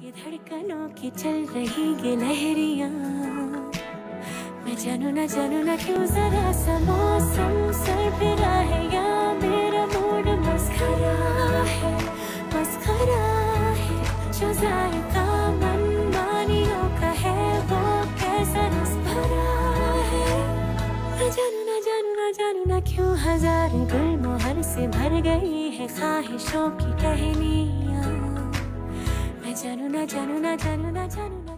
ये धड़कनों की चल रही ये लहरियां, मैं जानू ना क्यों जरा सा मौसम सरफिरा है या मेरा मूड मस्खरा है जो जायका मनमानियों का है वो कैसा रस भरा है। न जानू ना क्यों हजार गुलमोहर से भर गई है ख्वाहिशों की टहनियां, मैं जानू ना